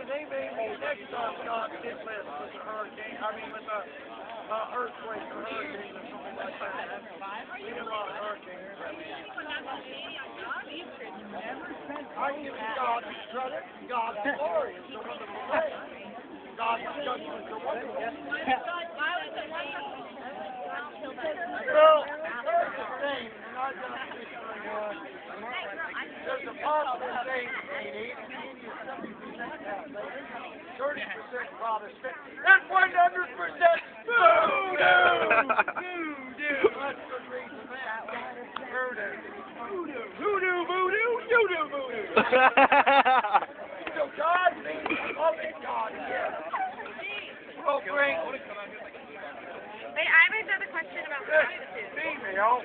they may next time God hit with a hurricane, with a earthquake or hurricane or something like that. We get a lot of hurricanes. I give God the credit, God's glory is the wonderful thing. God's judgments are wonderful. Well, there's the thing, and I got this thing on. There's a popular saying between 80 and 70% Catholic, 30% Protestant, and 100% voodoo! Voodoo! That's the reason for that. Voodoo. Voodoo. Voodoo, voodoo, voodoo, voodoo. So God means loving God here. Well, Frank. Wait, I have another question about prostitutes. Female.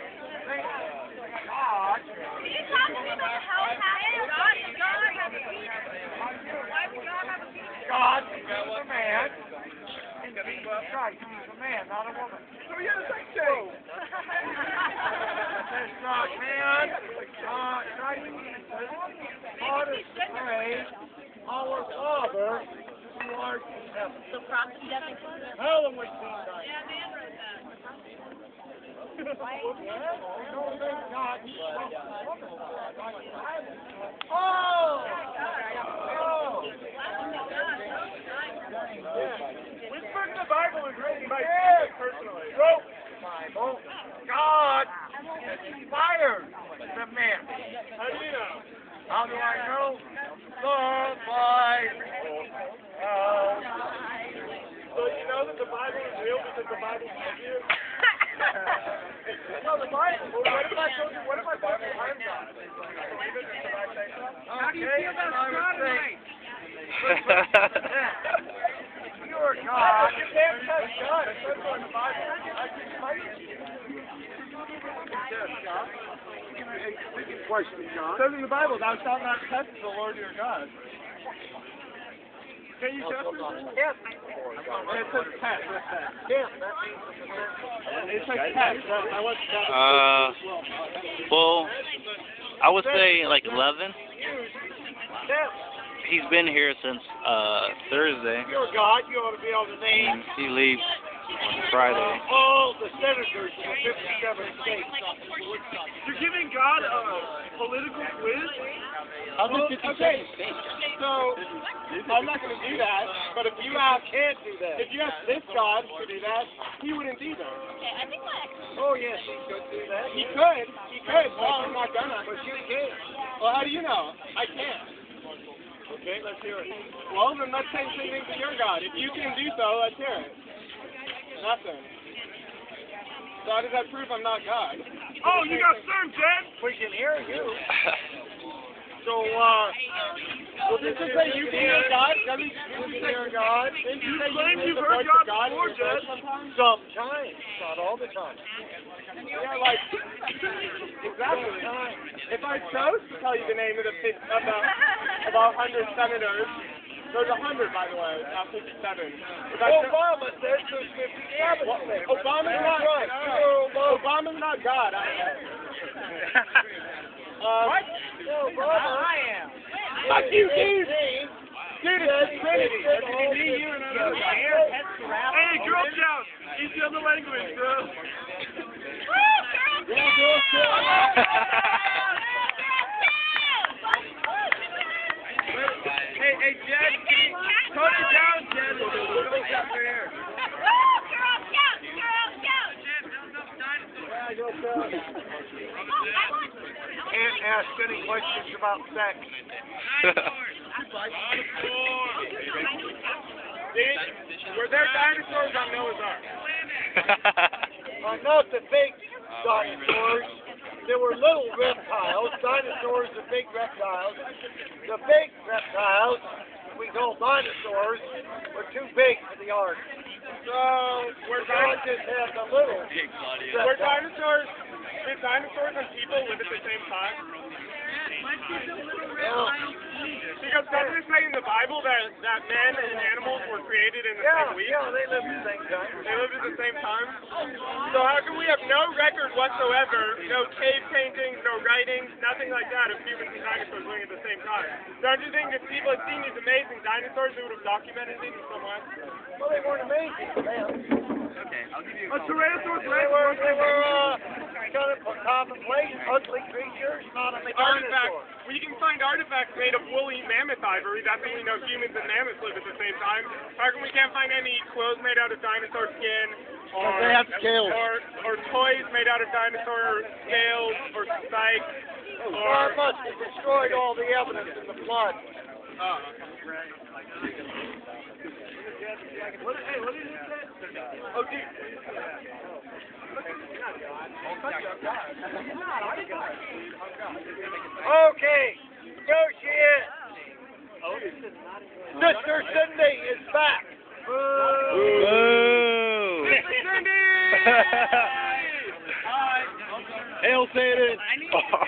God. Can you talk to me about how God have a penis? Why would God have a penis? God is a man. And Jesus Christ, he's a man, not a woman. So he has a sex change. It's not man. Christ Jesus. God is to pray. Our Father, who art in heaven. So prostitutes doesn't count. Hallowed be thy name. Yeah, man wrote that. Which book of the Bible is written by Jesus personally? Wrote the Bible. God inspired the man. How do you know? How do I know? The Bible. So you know that the Bible is real because the Bible tells you? No, the Bible. What if I told you? What if I told you I'm God? How do you feel about astronomy? You're God. You can't touch God. It says so in the Bible. I can fight you. Question, John. It says in the Bible, thou shalt not test the Lord your God. Can you test it? Yes. It says test. Yes, that means it says test. I want that. Well, I would say like 11. He's been here since Thursday. You're God. You ought to be able to name. And he leaves on Friday. All the senators from 57 states. You're giving God a political quiz? Okay, so I'm not going to do that. But if you ask, if you ask this God to do that, he wouldn't do that. Oh yes, he could do that. He could. Well, I'm not gonna. But you can't. Well, how do you know? I can't. Okay, let's hear it. Well, then let's say something to your God. If you can do so, let's hear it. Nothing. So how does that prove I'm not God? Oh, you got served, Jen! We can hear you. So, well, this is say you can hear God? Doesn't you hear God? You claim you've heard God before, Jen. Sometimes. Not all the time. Yeah, like, exactly. If I chose to tell you the name of about 100 senators, there's 100, by the way, not 57. Obama says there's 57. Obama's not right. Obama's not God. What? Obama, I am. Fuck you, dude. Dude, it's Trinity. Hey, Girl Scouts, easy on the language, bro. Yeah, Girl Scouts. Hey, Jed, tone it down, Jed. Girl Scouts are here. Girl Scouts! Yeah, Girl Scouts. Can't ask any questions about sex. Were there dinosaurs on Noah's Ark? Not the big dinosaurs. There were little reptiles. Dinosaurs are big reptiles. The big reptiles, we call dinosaurs, were too big for the ark. So, God just had the little. Were dinosaurs, did dinosaurs and people live at the same time? Yeah. Because doesn't they say in the Bible that men and animals were created in the same week? Yeah, they live at the same time. They lived at the same time? So how come we have no record whatsoever, no cave paintings, no writings, nothing like that of humans and dinosaurs living at the same time? Don't you think if people had seen these amazing dinosaurs, they would have documented these in some way? Well, they weren't amazing to them. A Tyrannosaurus They Rex were kind of commonplace, ugly creatures, not a dinosaur. Well, you can find artifacts made of woolly mammoth ivory. That's when we know humans and mammoths live at the same time. How come we can't find any clothes made out of dinosaur skin? Or, they have scales. Or toys made out of dinosaur scales or spikes? Or must have destroyed all the evidence in the flood. What did it say? Oh, dude. Okay, negotiate. Sister Cindy is back. Boo! Cindy! Hail Satan!